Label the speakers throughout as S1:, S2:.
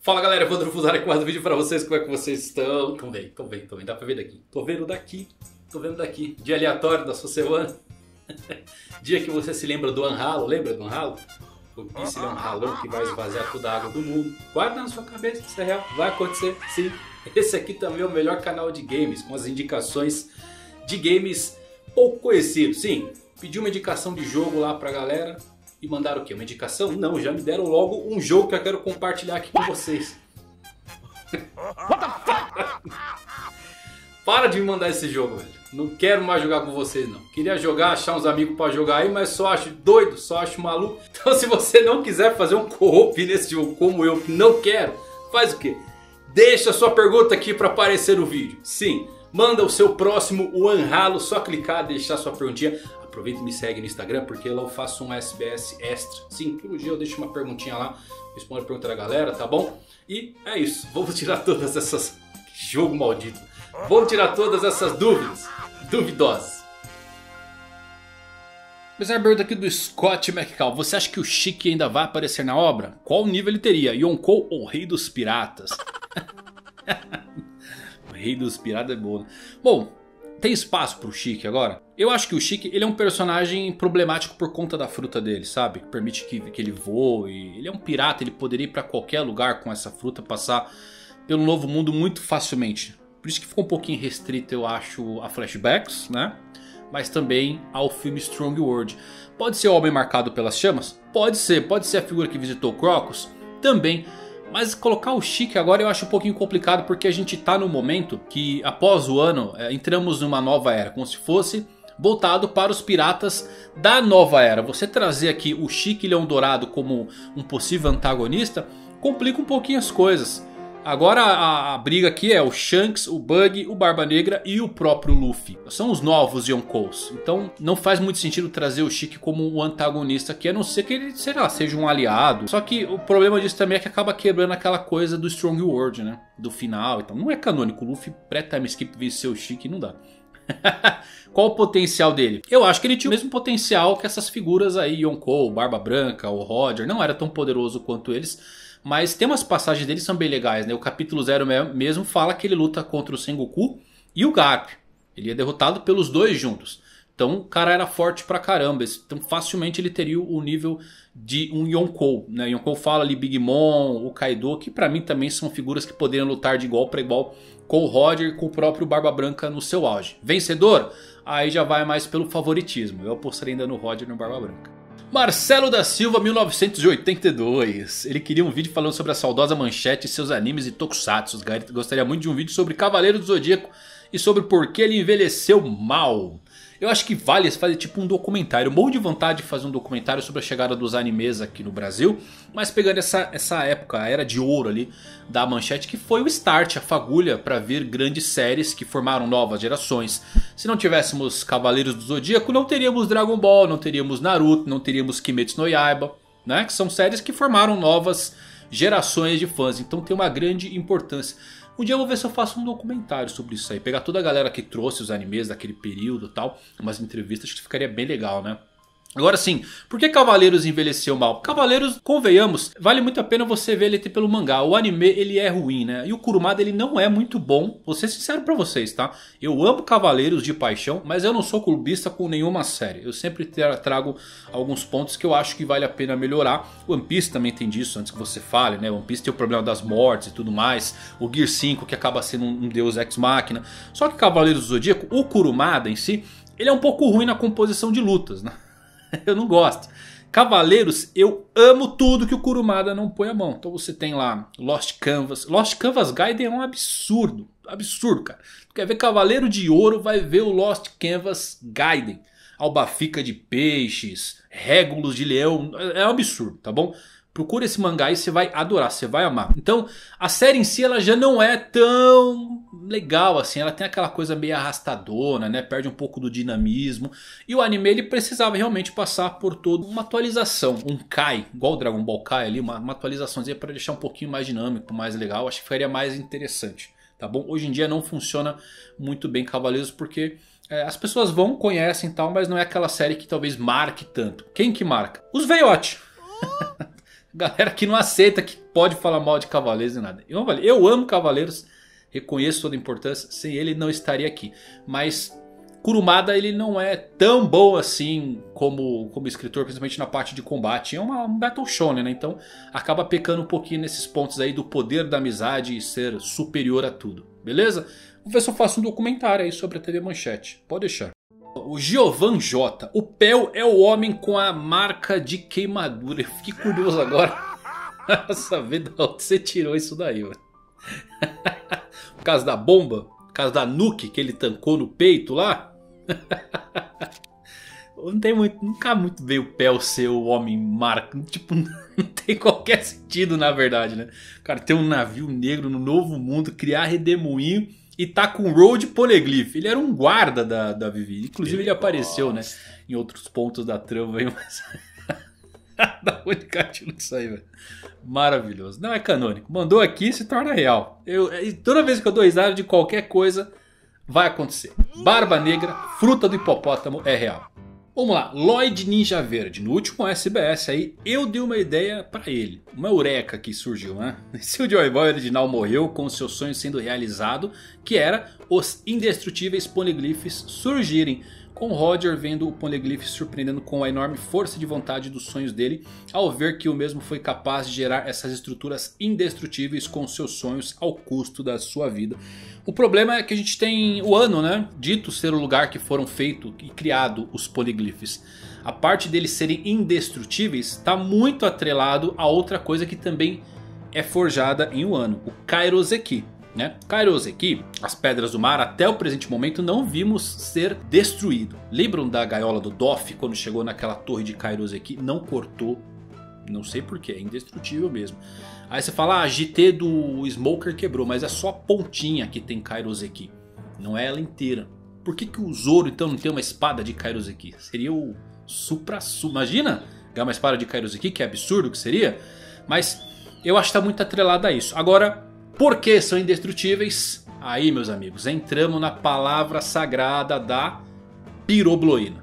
S1: Fala galera, Evandro Fusari com mais um vídeo pra vocês. Como é que vocês estão? Tão bem, dá pra ver daqui. Tô vendo daqui. Dia aleatório da sua semana. Dia que você se lembra do Unhalo, lembra do Unhalo? Esse é um ralão que vai esvaziar toda a água do mundo. Guarda na sua cabeça, isso é real, vai acontecer sim. Esse aqui também é o melhor canal de games, com as indicações de games pouco conhecidos. Sim, pedi uma indicação de jogo lá pra galera. E mandaram o quê? Uma indicação? Não, já me deram logo um jogo que eu quero compartilhar aqui com vocês. Para de me mandar esse jogo, velho. Não quero mais jogar com vocês, não. Queria jogar, achar uns amigos pra jogar aí, mas só acho doido, só acho maluco. Então se você não quiser fazer um co-op nesse jogo como eu, que não quero, faz o quê? Deixa a sua pergunta aqui pra aparecer no vídeo. Sim, manda o seu próximo Unhalo, só clicar e deixar sua perguntinha. Aproveita e me segue no Instagram, porque lá eu faço um SBS extra. Sim, todo dia eu deixo uma perguntinha lá, respondo a pergunta da galera, tá bom? E é isso, vamos tirar todas essas... Que jogo maldito. Vamos tirar todas essas dúvidas, duvidosas. Mas a pergunta aqui do Scott McCall. Você acha que o Chique ainda vai aparecer na obra? Qual nível ele teria? Yonkou ou Rei dos Piratas? O Rei dos Piratas é bom, né? Bom... Tem espaço pro Chique agora? Eu acho que o Chique ele é um personagem problemático por conta da fruta dele, sabe? Que permite que ele voe. Ele é um pirata, ele poderia ir pra qualquer lugar com essa fruta, passar pelo novo mundo muito facilmente. Por isso que ficou um pouquinho restrito, eu acho, a flashbacks, né? Mas também ao filme Strong World. Pode ser o Homem Marcado pelas Chamas? Pode ser a figura que visitou Crocus? Também. Mas colocar o Chique agora eu acho um pouquinho complicado, porque a gente tá no momento que após o ano entramos numa nova era, como se fosse voltado para os piratas da nova era. Você trazer aqui o Chique Leão Dourado como um possível antagonista complica um pouquinho as coisas. Agora a briga aqui é o Shanks, o Bug, o Barba Negra e o próprio Luffy. São os novos Yonkous. Então não faz muito sentido trazer o Chique como o antagonista aqui, a não ser que ele, sei lá, seja um aliado. Só que o problema disso também é que acaba quebrando aquela coisa do Strong World, né? Do final. Então não é canônico. O Luffy pré-time skip vencer o Chique, não dá. Qual o potencial dele? Eu acho que ele tinha o mesmo potencial que essas figuras aí, Yonkou, Barba Branca, o Roger. Não era tão poderoso quanto eles. Mas tem umas passagens dele que são bem legais, né? O capítulo 0 mesmo fala que ele luta contra o Sengoku e o Garp. Ele é derrotado pelos dois juntos. Então o cara era forte pra caramba. Então facilmente ele teria o nível de um Yonkou, né? Yonkou fala ali Big Mom, o Kaido, que pra mim também são figuras que poderiam lutar de igual pra igual com o Roger e com o próprio Barba Branca no seu auge. Vencedor? Aí já vai mais pelo favoritismo. Eu apostaria ainda no Roger e no Barba Branca. Marcelo da Silva, 1982. Ele queria um vídeo falando sobre a saudosa Manchete e seus animes e tokusatsu. Gostaria muito de um vídeo sobre Cavaleiro do Zodíaco e sobre por que ele envelheceu mal. Eu acho que vale fazer tipo um documentário. Morro de vontade de fazer um documentário sobre a chegada dos animes aqui no Brasil. Mas pegando essa época, a era de ouro ali da Manchete, que foi o start, a fagulha para vir grandes séries que formaram novas gerações. Se não tivéssemos Cavaleiros do Zodíaco, não teríamos Dragon Ball, não teríamos Naruto, não teríamos Kimetsu no Yaiba, né? Que são séries que formaram novas gerações de fãs. Então tem uma grande importância. Um dia eu vou ver se eu faço um documentário sobre isso aí. Pegar toda a galera que trouxe os animes daquele período e tal. Umas entrevistas que ficaria bem legal, né? Agora sim, por que Cavaleiros envelheceu mal? Cavaleiros, convenhamos, vale muito a pena você ver ele pelo mangá. O anime ele é ruim, né? E o Kurumada ele não é muito bom. Vou ser sincero pra vocês, tá? Eu amo Cavaleiros de paixão, mas eu não sou clubista com nenhuma série. Eu sempre trago alguns pontos que eu acho que vale a pena melhorar. One Piece também tem disso, antes que você fale, né? One Piece tem o problema das mortes e tudo mais. O Gear 5 que acaba sendo um deus ex-máquina. Só que Cavaleiros do Zodíaco, o Kurumada em si, ele é um pouco ruim na composição de lutas, né? Eu não gosto. Cavaleiros, eu amo tudo que o Kurumada não põe a mão. Então você tem lá Lost Canvas. Lost Canvas Gaiden é um absurdo. Absurdo, cara. Tu quer ver Cavaleiro de Ouro, vai ver o Lost Canvas Gaiden. Albafica de peixes, régulos de leão. É um absurdo, tá bom? Procura esse mangá e você vai adorar, você vai amar. Então a série em si ela já não é tão legal assim. Ela tem aquela coisa meio arrastadona, né? Perde um pouco do dinamismo. E o anime ele precisava realmente passar por toda uma atualização. Um Kai, igual o Dragon Ball Kai ali. Uma atualizaçãozinha para deixar um pouquinho mais dinâmico, mais legal. Acho que ficaria mais interessante, tá bom? Hoje em dia não funciona muito bem Cavaleiros porque... as pessoas vão, conhecem e tal, mas não é aquela série que talvez marque tanto. Quem que marca? Os veiote. Galera que não aceita que pode falar mal de Cavaleiros e nada. Eu amo Cavaleiros, reconheço toda a importância, sem ele não estaria aqui. Mas Kurumada ele não é tão bom assim como escritor, principalmente na parte de combate. É um Battle Shonen, né? Então acaba pecando um pouquinho nesses pontos aí do poder da amizade e ser superior a tudo. Beleza? Vou ver se eu faço um documentário aí sobre a TV Manchete. Pode deixar. O Giovan J. O Pel é o homem com a marca de queimadura. Eu fiquei curioso agora pra saber de onde você tirou isso daí, mano. Por causa da bomba? Por causa da nuke que ele tancou no peito lá? Nunca muito veio o Pel ser o homem marca. Tipo, não tem qualquer sentido na verdade, né? Cara, ter um navio negro no Novo Mundo, criar redemoinho e tá com Road Poneglyph. Ele era um guarda da Vivi. Inclusive ele apareceu, né, em outros pontos da trama aí, mas... da onde caiu isso aí, velho? Maravilhoso. Não é canônico. Mandou aqui, se torna real. Toda vez que eu dou risada de qualquer coisa, vai acontecer. Barba Negra, fruta do hipopótamo, é real. Vamos lá, Lloyd Ninja Verde. No último SBS aí, eu dei uma ideia pra ele. Uma eureka que surgiu, né? Se o Joy Boy original morreu com o seu sonho sendo realizado, que era os indestrutíveis Poneglyphs surgirem. Com Roger vendo o Poneglyph surpreendendo com a enorme força de vontade dos sonhos dele, ao ver que o mesmo foi capaz de gerar essas estruturas indestrutíveis com seus sonhos ao custo da sua vida. O problema é que a gente tem o ano, né? Dito ser o lugar que foram feitos e criados os Poneglyphs. A parte deles serem indestrutíveis está muito atrelado a outra coisa que também é forjada em Wano, o Kairoseki. Kairoseki, as pedras do mar, até o presente momento não vimos ser destruído. Lembram da gaiola do Doff quando chegou naquela torre de Kairoseki? Não cortou, não sei porquê, é indestrutível mesmo. Aí você fala, a GT do Smoker quebrou, mas é só a pontinha que tem Kairoseki, não é ela inteira. Por que o Zoro então não tem uma espada de Kairoseki? Seria o supra-sumo, imagina ganhar uma espada de Kairoseki, que absurdo que seria. Mas eu acho que está muito atrelado a isso. Agora... por que são indestrutíveis? Aí, meus amigos, entramos na palavra sagrada da pirobloína.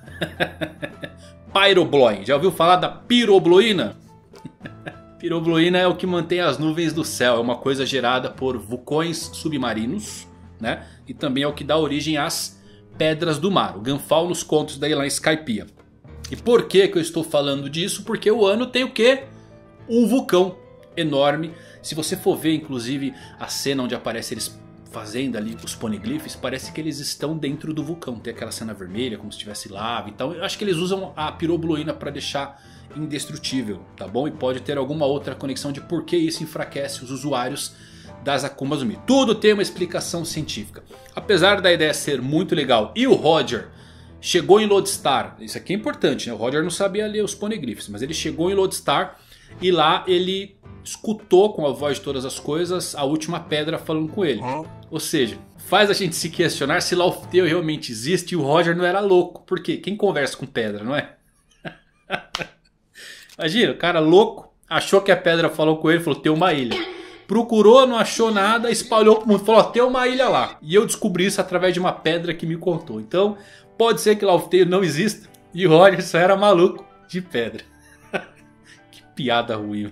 S1: Pyrobloin. Já ouviu falar da pirobloína? Pirobloína é o que mantém as nuvens do céu. É uma coisa gerada por vulcões submarinos, né? E também é o que dá origem às pedras do mar. O Ganfal nos contos daí lá em Skypiea. E por que eu estou falando disso? Porque o ano tem o quê? Um vulcão enorme. Se você for ver inclusive a cena onde aparece eles fazendo ali os Poneglyphs, parece que eles estão dentro do vulcão. Tem aquela cena vermelha como se tivesse lava e tal. Eu acho que eles usam a pirobloína para deixar indestrutível, tá bom? E pode ter alguma outra conexão de por que isso enfraquece os usuários das Akumas no Mi. Tudo tem uma explicação científica. Apesar da ideia ser muito legal e o Roger chegou em Lodestar. Isso aqui é importante, né? O Roger não sabia ler os Poneglyphs, mas ele chegou em Lodestar e lá ele escutou com a voz de todas as coisas a última pedra falando com ele. Ou seja, faz a gente se questionar se Laufey realmente existe e o Roger não era louco. Por quê? Quem conversa com pedra, não é? Imagina, o cara louco achou que a pedra falou com ele, falou, tem uma ilha. Procurou, não achou nada, espalhou pro mundo, falou, tem uma ilha lá. E eu descobri isso através de uma pedra que me contou. Então, pode ser que Laufey não exista e o Roger só era maluco de pedra. Que piada ruim.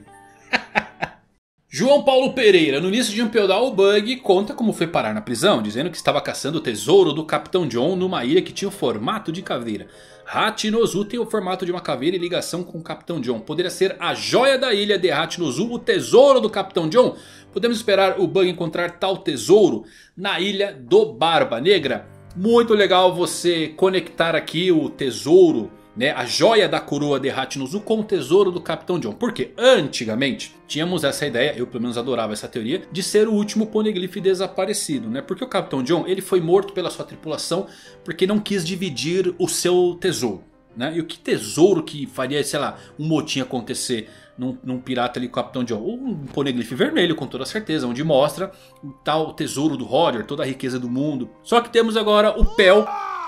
S1: João Paulo Pereira, no início de Impel Down, o Bug conta como foi parar na prisão, dizendo que estava caçando o tesouro do Capitão John numa ilha que tinha o formato de caveira. Hachinozu tem o formato de uma caveira e ligação com o Capitão John. Poderia ser a joia da ilha de Hachinozu, o tesouro do Capitão John? Podemos esperar o Bug encontrar tal tesouro na ilha do Barba Negra? Muito legal você conectar aqui o tesouro, né, a joia da coroa de Hachinozu com o tesouro do Capitão John. Porque antigamente tínhamos essa ideia, eu pelo menos adorava essa teoria, de ser o último Poneglyph desaparecido, né? Porque o Capitão John ele foi morto pela sua tripulação porque não quis dividir o seu tesouro, né? E o que tesouro que faria, sei lá, um motim acontecer num pirata ali com o Capitão John? Um Poneglyph vermelho com toda certeza, onde mostra o tal tesouro do Roger, toda a riqueza do mundo. Só que temos agora o Pel.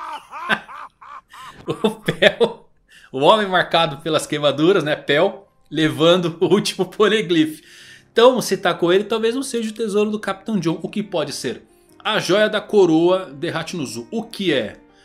S1: O Pel, o homem marcado pelas queimaduras, né? Pel, levando o último Poneglyph. Então, se tá com ele, talvez não seja o tesouro do Capitão John. O que pode ser? A joia da coroa de Hachinozu. O que é?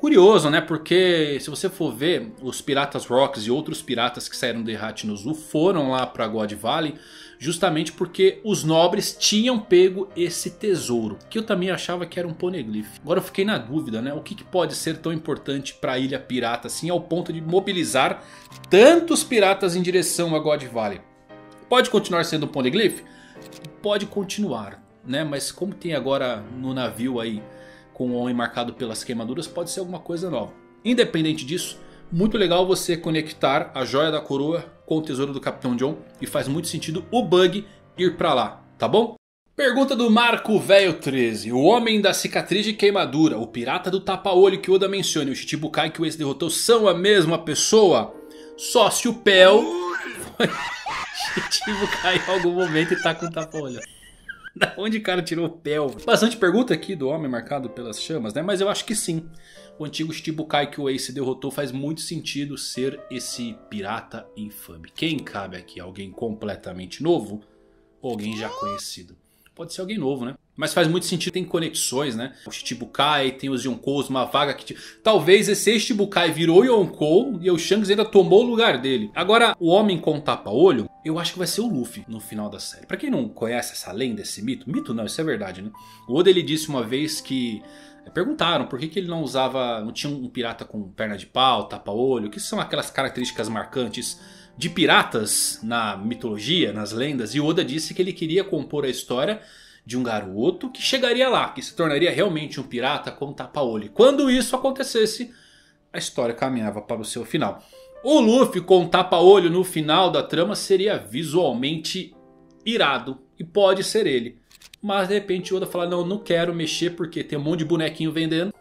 S1: Curioso, né? Porque se você for ver, os Piratas Rocks e outros piratas que saíram de Hatch no Zoo foram lá pra God Valley justamente porque os nobres tinham pego esse tesouro, que eu também achava que era um poneglyph. Agora eu fiquei na dúvida, né? O que pode ser tão importante pra Ilha Pirata assim ao ponto de mobilizar tantos piratas em direção a God Valley? Pode continuar sendo um poneglyph? Pode continuar, né? Mas como tem agora no navio aí com o homem marcado pelas queimaduras, pode ser alguma coisa nova. Independente disso, muito legal você conectar a joia da coroa com o tesouro do Capitão John. E faz muito sentido o Bug ir pra lá, tá bom? Pergunta do Marco Velho 13. O homem da cicatriz de queimadura, o pirata do tapa-olho que Oda menciona e o Shichibukai que o Ace derrotou são a mesma pessoa? Só se o Pel foi Shichibukai em algum momento e tá com tapa-olho. Da onde o cara tirou o Pel? Bastante pergunta aqui do homem marcado pelas chamas, né? Mas eu acho que sim. O antigo Shichibukai que o Ace derrotou faz muito sentido ser esse pirata infame. Quem cabe aqui? Alguém completamente novo? Ou alguém já conhecido? Pode ser alguém novo, né? Mas faz muito sentido, tem conexões, né? O Shichibukai, tem os Yonkous, uma vaga que... Talvez esse Shichibukai virou Yonkou e o Shanks ainda tomou o lugar dele. Agora, o homem com tapa-olho, eu acho que vai ser o Luffy no final da série. Pra quem não conhece essa lenda, esse mito... Mito não, isso é verdade, né? O Oda ele disse uma vez que... Perguntaram por que ele não usava... Não tinha um pirata com perna de pau, tapa-olho. Que são aquelas características marcantes de piratas na mitologia, nas lendas. E o Oda disse que ele queria compor a história de um garoto que chegaria lá, que se tornaria realmente um pirata com tapa-olho. Quando isso acontecesse, a história caminhava para o seu final. O Luffy com tapa-olho no final da trama seria visualmente irado. E pode ser ele. Mas de repente o Oda fala, não quero mexer porque tem um monte de bonequinho vendendo.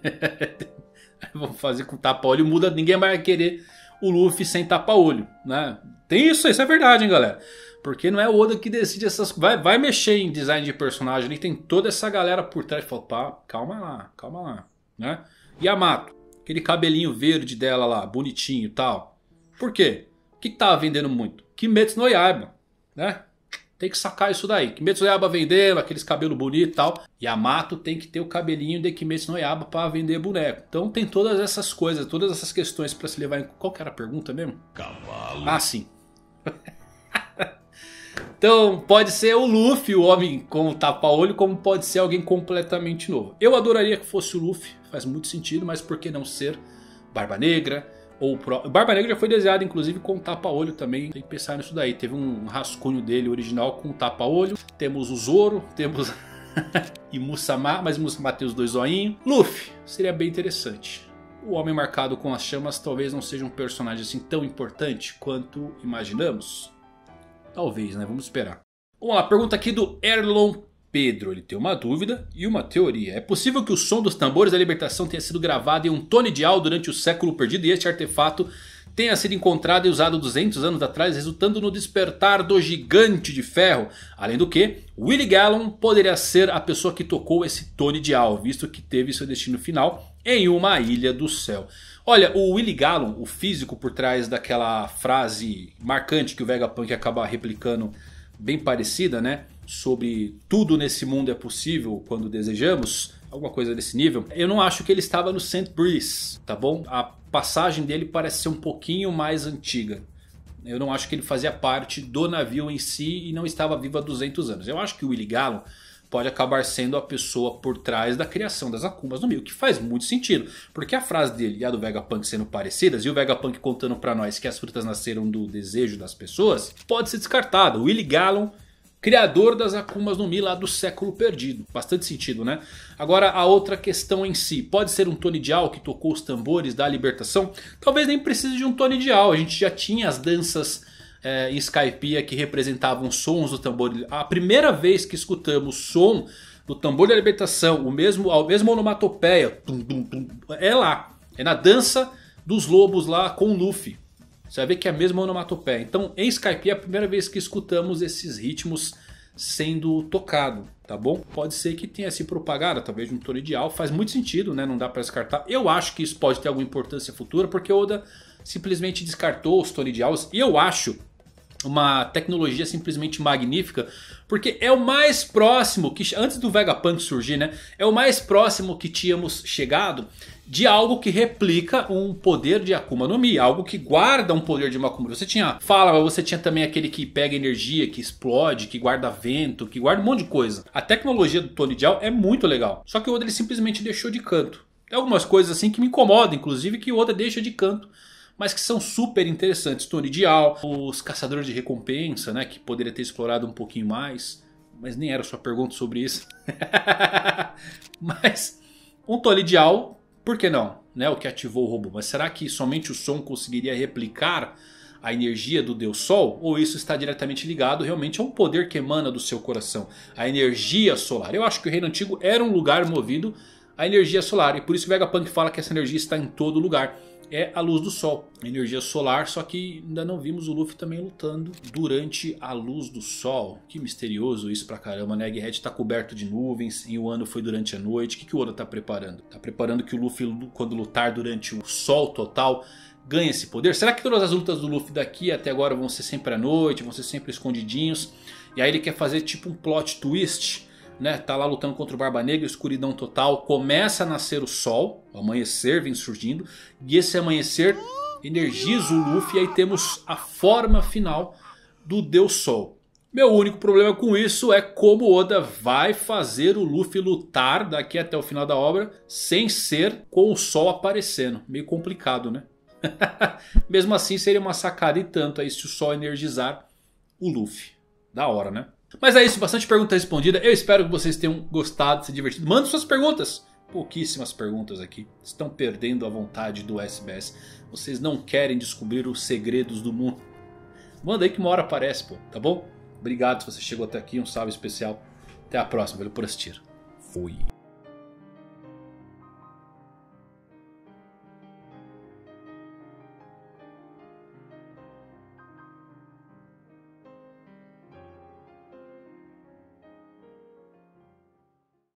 S1: Vamos fazer com tapa-olho, muda, ninguém vai querer o Luffy sem tapa-olho, né? Tem isso é verdade, hein, galera. Porque não é o Oda que decide essas coisas. Vai mexer em design de personagem ali. Tem toda essa galera por trás. Fala, pá, calma lá. Né? Yamato. Aquele cabelinho verde dela lá. Bonitinho e tal. Por quê? O que tava vendendo muito? Kimetsu no Yaiba. Né? Tem que sacar isso daí. Kimetsu no Yaiba vendendo. Aqueles cabelos bonitos e tal. Yamato tem que ter o cabelinho de Kimetsu no Yaiba para vender boneco. Então tem todas essas coisas. Todas essas questões para se levar em... Qual que era a pergunta mesmo? Cavalo. Ah, sim. Então pode ser o Luffy, o homem com o tapa-olho, como pode ser alguém completamente novo. Eu adoraria que fosse o Luffy, faz muito sentido, mas por que não ser Barba Negra? Ou Barba Negra já foi desenhado inclusive com tapa-olho também, tem que pensar nisso daí. Teve um rascunho dele original com tapa-olho, temos o Zoro, temos e Musama, mas Musama tem os dois zoinhos. Luffy, seria bem interessante. O homem marcado com as chamas talvez não seja um personagem assim tão importante quanto imaginamos. Talvez, né? Vamos esperar. Vamos lá, pergunta aqui do Erlon Pedro. Ele tem uma dúvida e uma teoria. É possível que o som dos tambores da libertação tenha sido gravado em um Tony Dial durante o século perdido e este artefato tenha sido encontrado e usado 200 anos atrás, resultando no despertar do Gigante de Ferro? Além do que, Willie Gallon poderia ser a pessoa que tocou esse Tony Dial, visto que teve seu destino final em uma ilha do céu. Olha, o Willie Gallon, o físico por trás daquela frase marcante que o Vegapunk acaba replicando, bem parecida, né? Sobre tudo nesse mundo é possível quando desejamos, alguma coisa desse nível. Eu não acho que ele estava no St. Breeze, tá bom? A passagem dele parece ser um pouquinho mais antiga. Eu não acho que ele fazia parte do navio em si e não estava vivo há 200 anos. Eu acho que o Willie Gallon pode acabar sendo a pessoa por trás da criação das Akumas no Mil, que faz muito sentido. Porque a frase dele e a do Vegapunk sendo parecidas, e o Vegapunk contando pra nós que as frutas nasceram do desejo das pessoas, pode ser descartado. O Willie Gallon, criador das Akumas no Mi lá do século perdido. Bastante sentido, né? Agora a outra questão em si. Pode ser um Tony Dial que tocou os tambores da libertação? Talvez nem precise de um Tony Dial. A gente já tinha as danças em Skypiea que representavam sons do tambor. A primeira vez que escutamos o som do tambor da libertação, a mesma onomatopeia, tum, tum, tum, é lá. É na dança dos lobos lá com o Luffy. Você vai ver que é a mesma onomatopeia. Então em Skypiea é a primeira vez que escutamos esses ritmos sendo tocado, tá bom? Pode ser que tenha se propagado através de um Tony Dial. Faz muito sentido, né? Não dá para descartar. Eu acho que isso pode ter alguma importância futura, porque Oda simplesmente descartou os Tony Dials. E eu acho uma tecnologia simplesmente magnífica, porque é o mais próximo que, antes do Vegapunk surgir, né, é o mais próximo que tínhamos chegado de algo que replica um poder de Akuma no Mi, algo que guarda um poder de uma Akuma no Mi. Você tinha fala, mas você tinha também aquele que pega energia, que explode, que guarda vento, que guarda um monte de coisa. A tecnologia do Tony Jaa é muito legal, só que o Oda ele simplesmente deixou de canto. Tem algumas coisas assim que me incomodam, inclusive, que o Oda deixa de canto, mas que são super interessantes. Tony Jaa, os caçadores de recompensa, né, que poderia ter explorado um pouquinho mais, mas nem era sua pergunta sobre isso. Mas um Tony Jaa, por que não? Né, o que ativou o robô. Mas será que somente o som conseguiria replicar a energia do Deus Sol? Ou isso está diretamente ligado realmente a um poder que emana do seu coração? A energia solar. Eu acho que o Reino Antigo era um lugar movido à energia solar. E por isso o Vegapunk fala que essa energia está em todo lugar. É a luz do sol, a energia solar, só que ainda não vimos o Luffy também lutando durante a luz do sol. Que misterioso isso pra caramba, né? Egghead está coberto de nuvens e o ano foi durante a noite. O que o Oda tá preparando? Tá preparando que o Luffy, quando lutar durante o sol total, ganhe esse poder? Será que todas as lutas do Luffy daqui até agora vão ser sempre à noite, vão ser sempre escondidinhos? E aí ele quer fazer tipo um plot twist, né? Tá lá lutando contra o Barba Negra, escuridão total, começa a nascer o sol, o amanhecer vem surgindo, e esse amanhecer energiza o Luffy, e aí temos a forma final do Deus Sol. Meu único problema com isso é como Oda vai fazer o Luffy lutar daqui até o final da obra sem ser com o sol aparecendo. Meio complicado, né? Mesmo assim seria uma sacada e tanto aí se o sol energizar o Luffy. Da hora, né? Mas é isso, bastante pergunta respondida. Eu espero que vocês tenham gostado, se divertido. Mandem suas perguntas. Pouquíssimas perguntas aqui. Estão perdendo a vontade do SBS. Vocês não querem descobrir os segredos do mundo. Manda aí que uma hora aparece, pô. Tá bom? Obrigado se você chegou até aqui. Um salve especial. Até a próxima. Valeu por assistir. Fui.